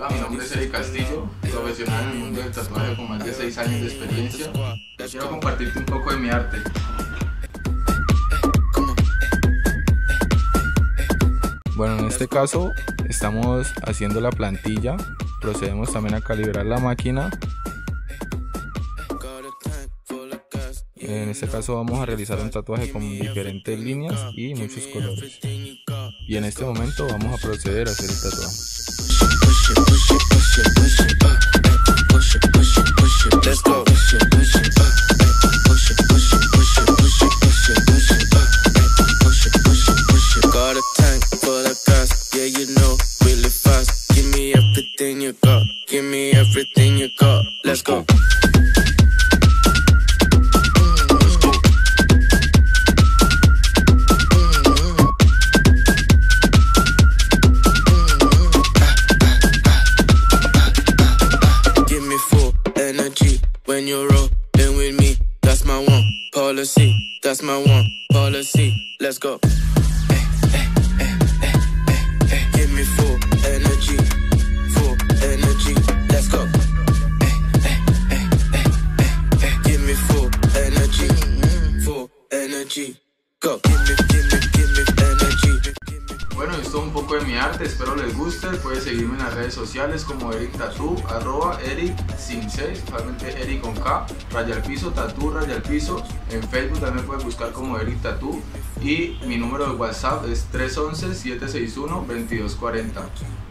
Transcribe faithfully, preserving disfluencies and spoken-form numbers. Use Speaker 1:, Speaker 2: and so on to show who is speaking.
Speaker 1: Hola, mi nombre es Eric Castillo, profesional en el mundo del tatuaje con más de seis años de experiencia. Quiero compartirte un poco de mi arte. Bueno, en este caso estamos haciendo la plantilla, procedemos también a calibrar la máquina. En este caso vamos a realizar un tatuaje con diferentes líneas y muchos colores. Y en este momento vamos a proceder a hacer el tatuaje.
Speaker 2: When you're rolling with me, that's my one policy, that's my one policy, let's go. Hey, hey, hey, hey, hey, hey. Give me full energy, full energy, let's go. Hey, hey, hey, hey, hey, hey. Give me full energy, full energy, go. Give me, give me, give me energy.
Speaker 1: Bueno, esto es un poco de mi arte, espero les guste. Puedes seguirme en las redes sociales como Eric Tattoo, arroba Eric sin seis, solamente Eric con K, raya al piso, Tattoo, raya al piso. En Facebook también puedes buscar como Eric Tattoo y mi número de WhatsApp es tres once, siete seis uno, veintidós cuarenta.